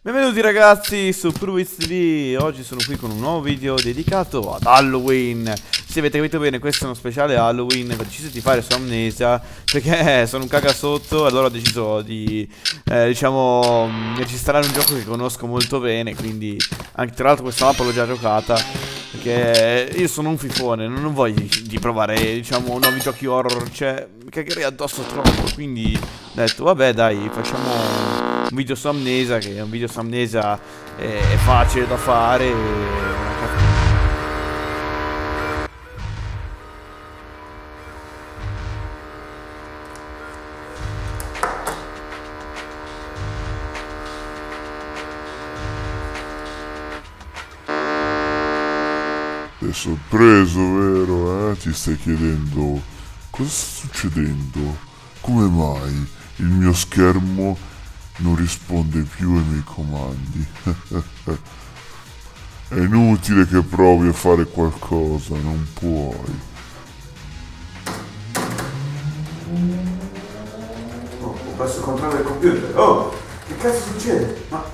Benvenuti ragazzi su Pruiz TV. Oggi sono qui con un nuovo video dedicato ad Halloween. Se avete capito bene, questo è uno speciale Halloween. Ho deciso di fare su Amnesia perché sono un cagasotto. Allora ho deciso di registrare un gioco che conosco molto bene. Quindi anche tra l'altro questa mappa l'ho già giocata, perché io sono un fifone, non voglio di provare nuovi giochi horror. Cioè mi cagherei addosso troppo. Quindi ho detto vabbè dai, facciamo un video su Amnesia, che è un video su Amnesia è facile da fare. È sorpreso, vero? Ti stai chiedendo cosa sta succedendo? Come mai il mio schermo non risponde più ai miei comandi? È inutile che provi a fare qualcosa, non puoi. Oh, ho perso il controllo del computer. Oh, che cazzo succede? Ma...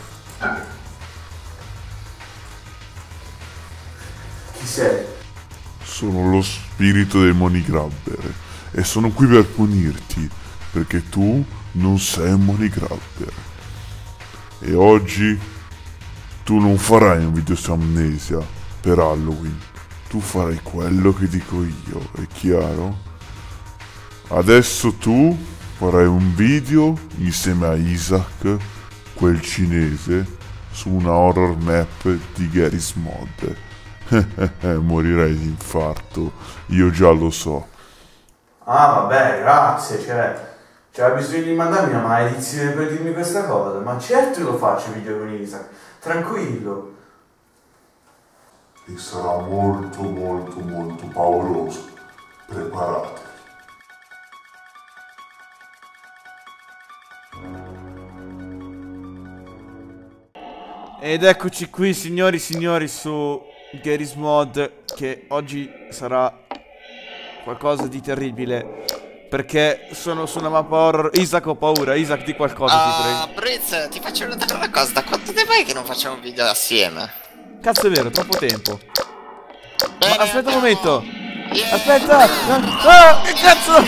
Chi sei? Sono lo spirito dei Monigrabber e sono qui per punirti, perché tu non sei un Monigrabber. E oggi tu non farai un video su Amnesia per Halloween. Tu farai quello che dico io, è chiaro? Adesso tu farai un video insieme a Isaac, quel cinese, su una horror map di Garry's Mod. Morirai di infarto, io già lo so. Ah vabbè, grazie, c'era bisogno di mandarmi una maledizione per dirmi questa cosa. Ma certo lo faccio video con Isaac, tranquillo. E sarà molto molto molto pauroso. Preparatevi. Ed eccoci qui signori su Garry's Mod, che oggi sarà qualcosa di terribile, perché sono su una mappa horror. Isaac, ho paura. Isaac, di qualcosa, ti prego. Briz, ti faccio notare una cosa. Da quanto tempo è che non facciamo un video assieme? Cazzo, è vero, troppo tempo. Bene, Ma aspetta un momento. Yeah. Aspetta. Ah, che cazzo.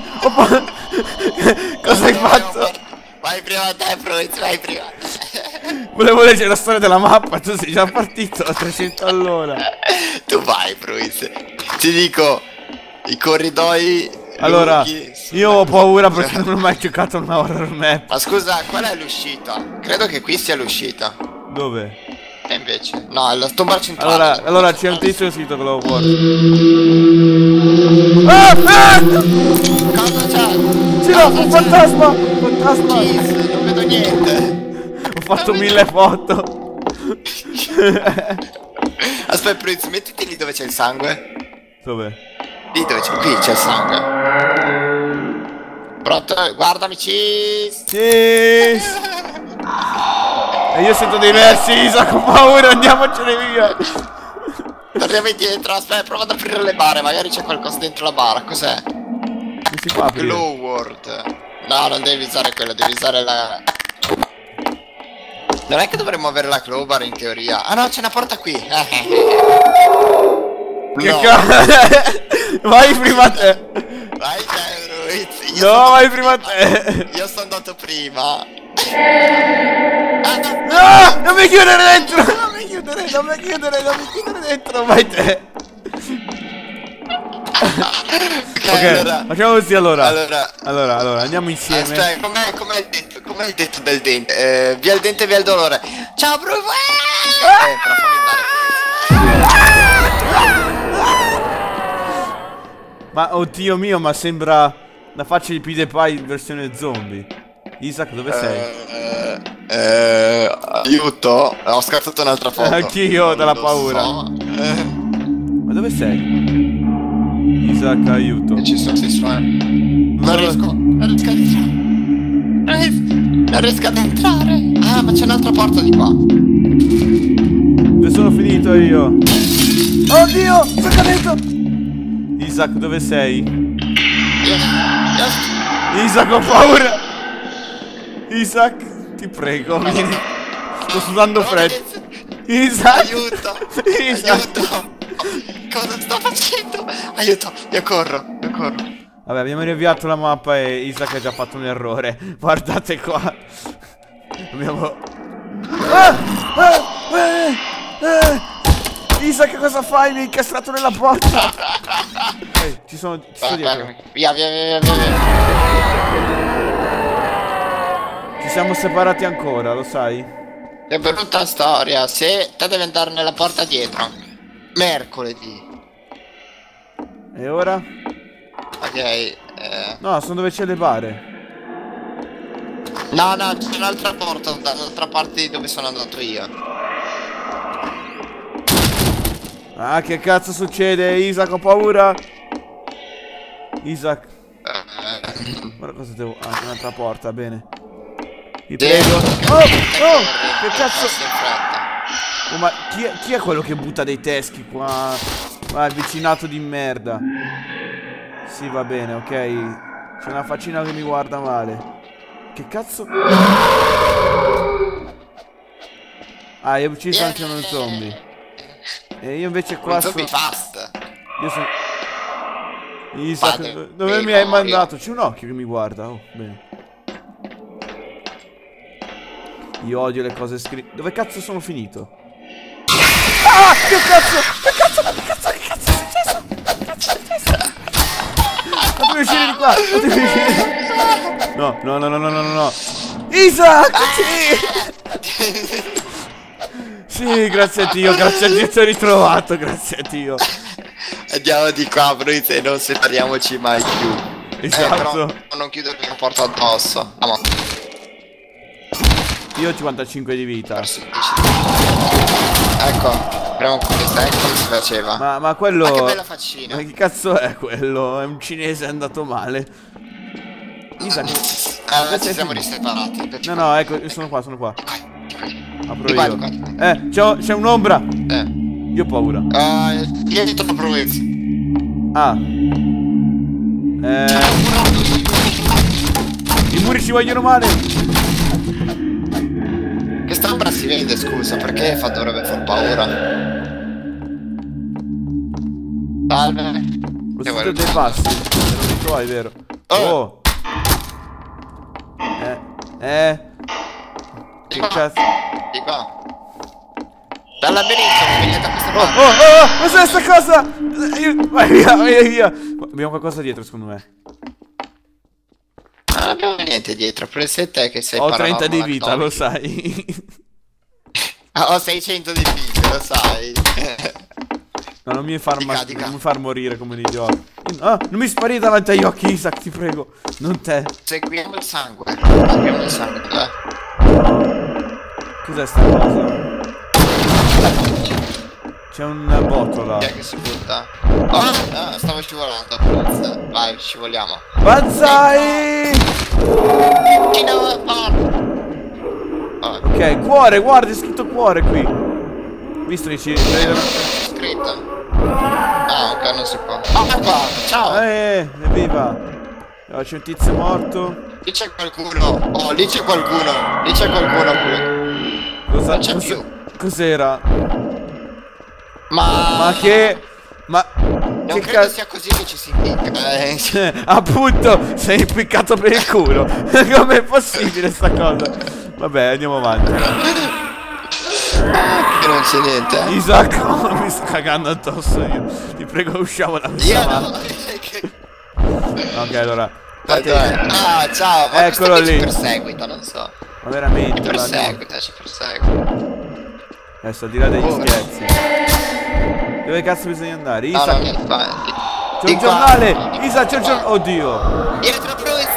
Cosa hai fatto? Vai prima a te, Briz, vai prima. Volevo leggere la storia della mappa, tu sei già partito a 300 all'ora. Tu vai, Briz. Ti dico, i corridoi allora, lunghi, io ho paura perché non ho mai giocato a una horror map. Ma scusa, qual è l'uscita? Credo che qui sia l'uscita. Dove? E invece? No, è la tomba centrale. Allora c'è un tizio scritto che lo vuole. Ah! Cosa c'è? Sì, no, un fantasma! Un fantasma! Kiss, non vedo niente. Ho fatto 1000 foto. Aspetta, Briz, mettiti lì dove c'è il sangue. Dove? Lì dove c'è, qui c'è il sangue. Pronto? Guardami, cheese! Cheese! E io sento dei versi, Isaac, ho paura, andiamocene via! Torniamo indietro, aspetta, prova ad aprire le bare, magari c'è qualcosa dentro la bara, cos'è? Non si può aprire. Glow World. No, non devi usare quello, devi usare la... Non è che dovremmo avere la crowbar in teoria. Ah no, c'è una porta qui. Che No. Vai prima te! Vai te, Ruiz. No, vai prima te! Io sono andato prima. No! Non mi chiudere dentro! Non mi chiudere dentro! Vai te! Ok, allora, facciamo così allora. Allora, andiamo insieme. aspetta, com'è il detto del dente? Via il dente, via il dolore. Ciao, Bruce! Però fammi andare. Ma oddio mio, ma sembra la faccia di PewDiePie in versione zombie. Isaac, dove sei? Aiuto, ho scartato un'altra foto. Anch'io, dalla Non lo paura. so. Ma dove sei? Isaac, aiuto. Ci sono, Non riesco ad entrare. Non riesco ad entrare. Ah, ma c'è un'altra porta di qua. Dove sono finito io? Oddio, sto cadendo! Isaac, dove sei? Isaac, ho paura! Isaac, ti prego, vieni. Sto sudando freddo. Isaac. Aiuto. Isaac. Aiuto. Cosa sto facendo? Aiuto. Io corro. Vabbè, abbiamo riavviato la mappa e Isaac ha già fatto un errore. Guardate qua. Abbiamo... Isaac, cosa fai? Mi hai incastrato nella porta. Ci sto dietro. Via. Ci siamo separati ancora, lo sai? È brutta storia. Se te devi andare nella porta dietro. Mercoledì. E ora? Ok. No, sono dove c'è le bare. No, c'è un'altra porta dall'altra parte di dove sono andato io. Ah, che cazzo succede? Isaac, ho paura. Isaac. Guarda cosa devo... Ah, c'è un'altra porta, bene. Ti prego. Oh, che cazzo... Oh, ma chi è quello che butta dei teschi qua? Ah, il vicinato di merda. Sì, va bene, ok. C'è una faccina che mi guarda male. Che cazzo? Ah, hai ucciso anche uno zombie. E io invece qua sono... fast. Io sono... Isaac, dove mi hai mandato? C'è un occhio che mi guarda. Oh, bene. Io odio le cose scritte. Dove cazzo sono finito? Ah! Che cazzo è successo? Fatemi uscire di qua! Fatemi uscire! No. Isaac! Sì! Sì, grazie a Dio ti ho ritrovato, grazie a Dio. Andiamo di qua, noi se non separiamoci mai più. Esatto. Però non chiudo la porta addosso. Io ho 55 di vita. Ecco, apriamo questa, ecco come si faceva. Ma quello... Ma che bella faccina. Ma che cazzo è quello? È un cinese andato male. Isaac. Ci siamo riseparati. No, ecco, io sono qua. Apro Di io. qua. C'è un'ombra. Io ho paura. Io ti troppo provezzi. Ah. I muri ci vogliono male. Che st'ombra si vede, scusa, perché dovrebbe far paura? Salve. Ho sentito dei passi. Non li tuoi, vero? Oh. Che cazzo? Di qua. Dal labirinto, mi viene da questa parte. Cos'è sta cosa? Vai via. Abbiamo qualcosa dietro, secondo me. Non abbiamo niente dietro, pensa te che sei Ho 30 di vita, lo sai. Ho 600 di vita, lo sai. No, non mi far morire come un idiota. Non mi spari davanti agli occhi, Isaac, ti prego. Non te. Seguiamo il sangue. Cos'è sta cosa? C'è una botola. Chi è che si butta? Oh, stavo scivolando. Vai, scivoliamo. Banzai! Ok, cuore, guarda, è scritto cuore qui. Visto che ci vedono. Scritto. Ah, ok, non si può. Ah, qua, ciao. Evviva. C'è un tizio morto. Lì c'è qualcuno. Oh, lì c'è qualcuno. Lì c'è qualcuno qui. Cosa c'è più? Cos'era? Ma che... Ma... non che credo sia così che ci si impicca. Appunto, sei impiccato per il culo. Com'è possibile sta cosa? Vabbè, andiamo avanti. Che non c'è niente. Isaac, mi sto cagando addosso io. Ti prego, usciamo da questa mano. Ok, allora. Ah, ciao. Ma eccolo lì. Ci perseguita, non so. Ma veramente. Ci perseguita. Adesso al di là degli scherzi. Dove cazzo bisogna andare? Isaac. C'è un giornale. Isaac, c'è un giornale. Oddio. Dietro.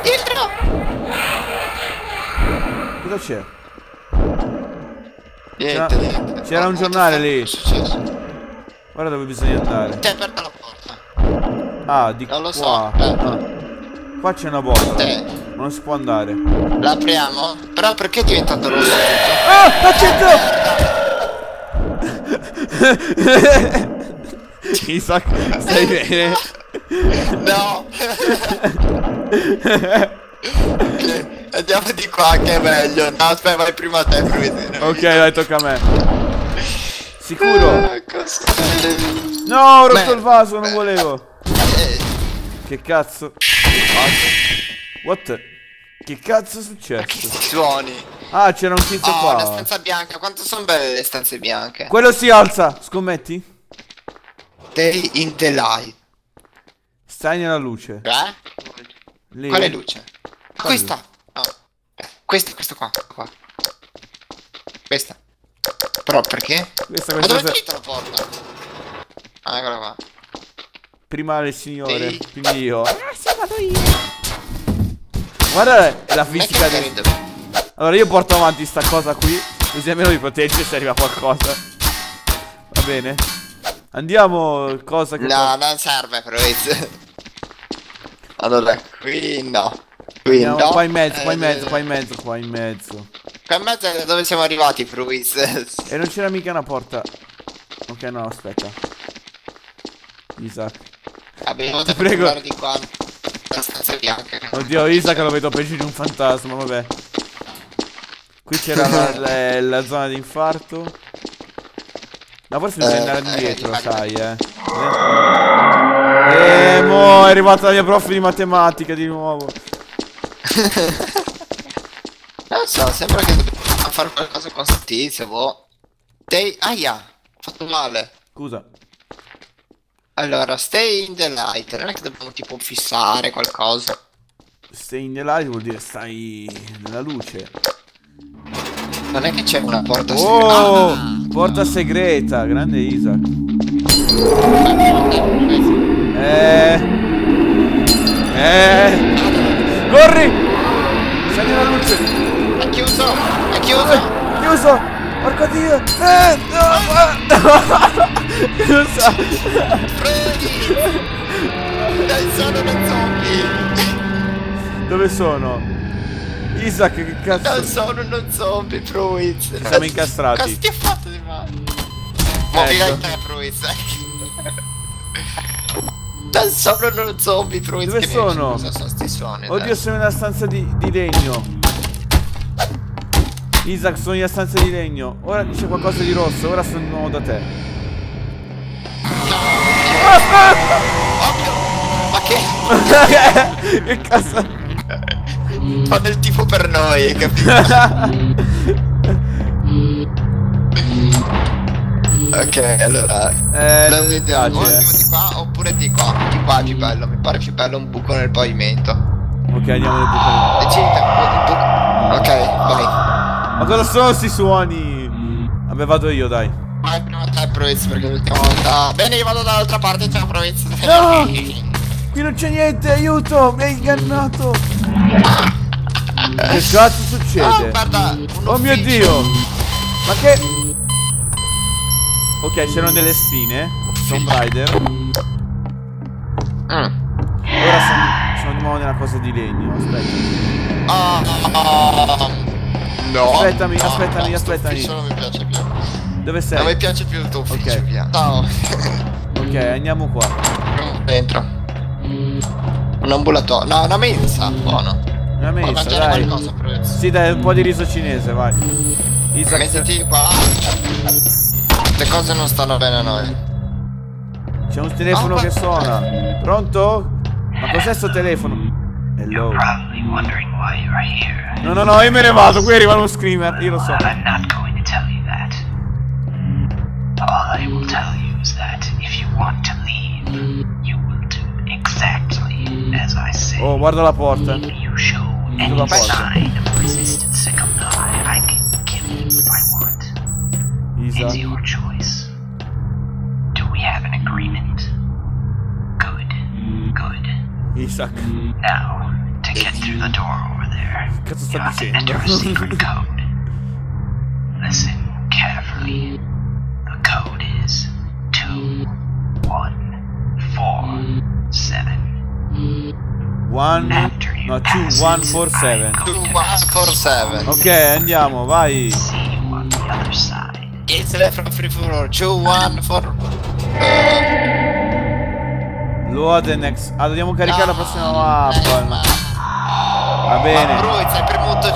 Cosa c'è? Niente. C'era un giornale lì. Guarda dove bisogna andare. Ti hai aperto la porta. Ah, di non lo so. qua. Qua c'è una botola. Non si può andare. L'apriamo? Però perché è diventato rosso? Accetto! Isaac, stai bene? No! Andiamo di qua che è meglio. No, aspetta, vai prima a te, Fruit. Ok, dai, tocca a me. Sicuro? Cos'è? No, ho rotto il vaso, non volevo. Che cazzo? What? Che cazzo è successo? Che suoni? Ah, c'era un tizio Oh, qua. una stanza bianca. Quanto sono belle le stanze bianche? Quello si alza, scommetti? Day in the light. Stai nella luce. Lì. Quale luce? Questa. No. Questo qua. Questa. Però perché? Questa Ma dove è finita la porta? Ah, eccola qua. Prima le signore, Sì. quindi io. Sì, vado io. Guarda la fisica del... Allora io porto avanti sta cosa qui, così almeno mi protegge se arriva qualcosa. Va bene. Andiamo, cosa che... No, non serve, Fruit. Allora, qui no. Qui Andiamo no. qua in mezzo, qua in mezzo, qua in mezzo, qua in mezzo. Qua in mezzo è dove siamo arrivati, Fruit. E non c'era mica una porta. Ok, no, aspetta. Isaac. Abbiamo Ti prego. guardare di qua. La stanza bianca. Oddio, Isaac lo vedo peggio di un fantasma, vabbè. Qui c'era la zona di infarto. Ma forse bisogna andare indietro, sai, mo è arrivata la mia prof di matematica di nuovo. Non so, sembra che dobbiamo fare qualcosa con sto tizio, boh. Aia, ho fatto male. Scusa. Allora, stay in the light. Non è che dobbiamo tipo fissare qualcosa. Stay in the light vuol dire stai nella luce. Non è che c'è una porta Oh, segreta. porta segreta, grande Isaac. Corri! Stai nella luce. È chiuso! È chiuso! Chiuso! Porco Dio! Chiuso! Prendi! Dai, sono uno zombie! Dove sono? Isaac, che cazzo? Non sono uno zombie, Fruit! Siamo incastrati. Cosa ti ho fatto di male? Muovila in te, Fruit! Non sono uno zombie, Fruit! Dove sono? Cosa sono sti suoni? Oddio, sono nella stanza di legno. Isaac, sono nella stanza di legno. Ora c'è qualcosa di rosso, ora sono di nuovo da te. Ma che? Che cazzo? Fa del tifo per noi, hai capito? Ok, allora Non mi piace. o andiamo di qua oppure di qua. Di qua è più bello. Mi pare più bello un buco nel pavimento. Ok, andiamo nel buco. Decidi un buco. Ok, vai. Ma cosa sono sti suoni? Vabbè, vado io, dai. Vai prima te, Proiz, perché l'ultima volta. Bene, io vado dall'altra parte, ciao Proiz. No! Qui non c'è niente, aiuto! Mi hai ingannato! Che cazzo succede? Guarda, Oh mio Dio! Ma che... Ok, c'erano delle spine. Tomb Raider. Ora sono di nuovo nella cosa di legno. Aspetta. No. Aspettami. Ufficio non mi piace più. Dove sei? Non mi piace più il tuo ufficio, Ok. via. No. Ok, andiamo qua. Dentro. Un ambulatorio. No, una mensa. Buono. Una Puoi messa, mangiare dai. qualcosa, Proiz. Sì, dai, un po' di riso cinese, vai. Isaac, Mettiti qua. Le cose non stanno bene a noi. c'è un telefono che suona. Pronto? Ma cos'è sto telefono? Hello. Probably wondering why you're here. No, io me ne vado, qui arriva uno screamer, io lo so. I'm not going to tell you that. All I will tell you is that if you want to leave, you will do exactly as I say. Oh, guarda la porta. If you show any porta. sign of resistance to come I can kill you if I want. It's Isa. your choice. Do we have an agreement? Good. Isaac. Now, to get through the door over there, Cazzo you sta have to dicendo? enter a secret code. Listen carefully. The code is 2147. After you No, pass 2147. it, I'm going to 2147. Ok, andiamo, vai. see you on the other side. It's left from free for all. 214. Load the next. Ah, dobbiamo caricare la prossima mappa. Va bene. Bruiz, hai premuto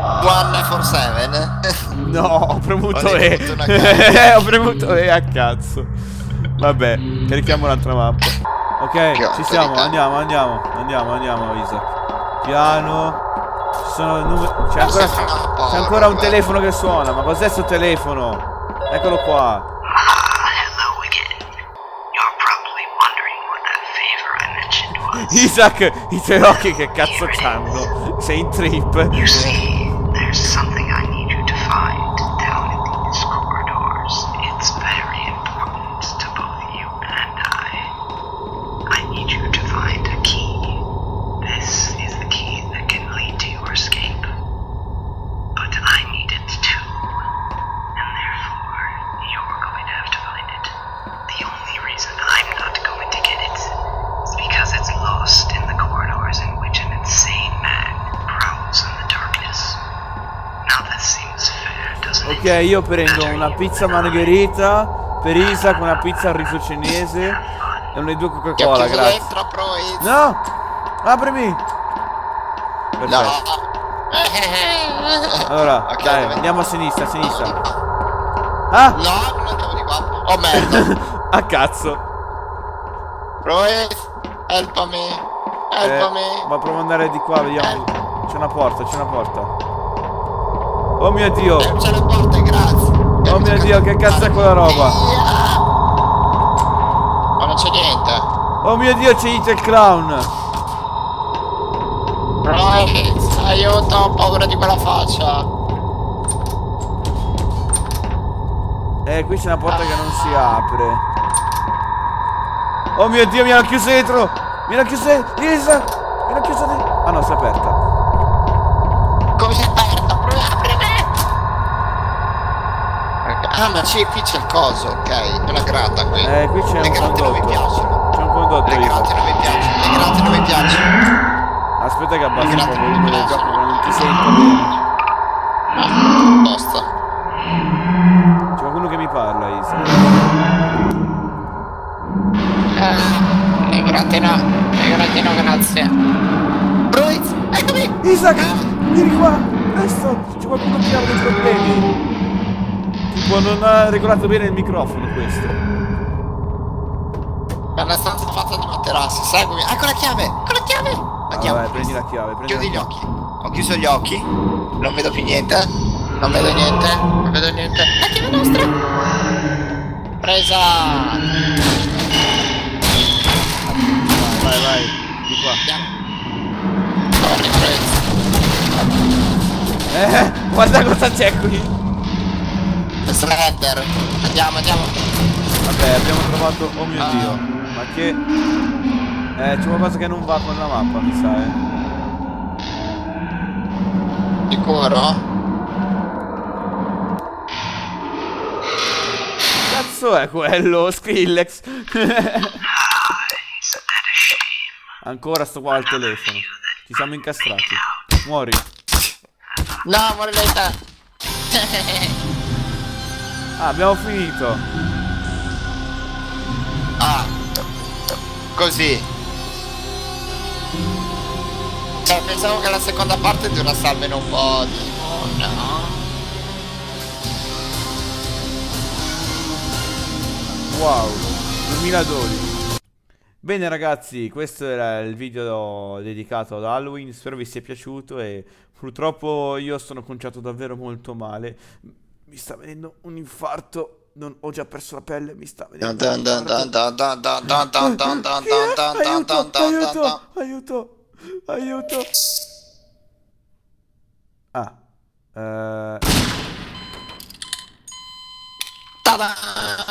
147? No, ho premuto Ho E. premuto una cazzo. Ho premuto E a cazzo. Vabbè, carichiamo l'altra mappa. Ok, ci siamo, andiamo, Isaac. Piano. Ci sono numeri. C'è ancora un telefono che suona. Ma cos'è sto telefono? Eccolo qua. Hello again. You're probably wondering what that favor I mentioned was. Isaac, i tuoi occhi che cazzo c'hanno? Sei in trip? You see, there's something I need you to find down in these corridors. It's very important to both you and I need you to find a key. This is the key that can lead to your escape. But I need it too. And therefore, you're going to have to find it. The only reason I'm not going to get it is because it's lost in the corridors in which an insane man prowls in the darkness. Now that seems fair, doesn't it? Ok, io prendo una pizza margherita per Isaac, una pizza al riso cinese e una 2 Coca-Cola, grazie. Dentro, Bruiz. No! Aprimi! Perfetto. No. Allora, Ok, dai, dove- andiamo a sinistra, a sinistra. Ah! No, non andiamo di qua. Oh merda. A cazzo. Bruiz, helpami. Helpami. Ma provo ad andare di qua, vediamo. C'è una porta, c'è una porta. Oh mio Dio! C'è le porte, grazie. Oh mio Dio, che cazzo è quella roba? Ma non c'è niente. Oh mio Dio, c'è It il clown! Bruiz, aiuto, ho paura di quella faccia. Qui c'è una porta che non si apre. Oh mio Dio, mi hanno chiuso dentro! Mi hanno chiuso dentro! Isa! Mi hanno chiuso dentro! Ah no, si è aperta. Come si è aperta? Aprimi! Ah, ma qui c'è il coso, ok. È una grata qui. Qui c'è Le un grate non mi condotto. piacciono. C'è un condotto, Le Isa. grate non mi piacciono. Le grate non mi piacciono. Aspetta che abbasso un po' il Grazie, volume del grazie. gioco, che non ti sento bene. Basta. C'è qualcuno che mi parla, Isa. Le grate no, grazie. Bruiz, eccomi! Isaac! Vieni qua! Presto! C'è qualcuno che ha dei problemi. Tipo, non ha regolato bene il microfono questo. È una stanza fatta di materassi, seguimi. Ecco la chiave! Ecco la chiave! Andiamo. Vabbè, prendi la chiave, prendi Chiudi gli la occhi. Ho chiuso gli occhi. Non vedo più niente. Non vedo niente. Non vedo niente. La chiave nostra! Presa! Vai, vai, di qua. Andiamo. Corri, Bruiz. Guarda cosa c'è qui. Slender. Andiamo. Vabbè, abbiamo trovato... Oh mio Dio. Ma che... c'è qualcosa che non va con la mappa, mi sa, Sicuro? Cazzo è quello? Skrillex. Isn't that a shame? Ancora sto qua al telefono. Ci siamo incastrati. Muori. No, muore lei te. Ah, abbiamo finito. Così. Cioè, pensavo che la seconda parte durasse almeno un po' di... Oh no. Wow, 2012. Bene ragazzi, questo era il video dedicato ad Halloween, spero vi sia piaciuto e purtroppo io sono conciato davvero molto male. Mi sta venendo un infarto, ho già perso la pelle, mi sta venendo un infarto. Aiuto. Ta-da!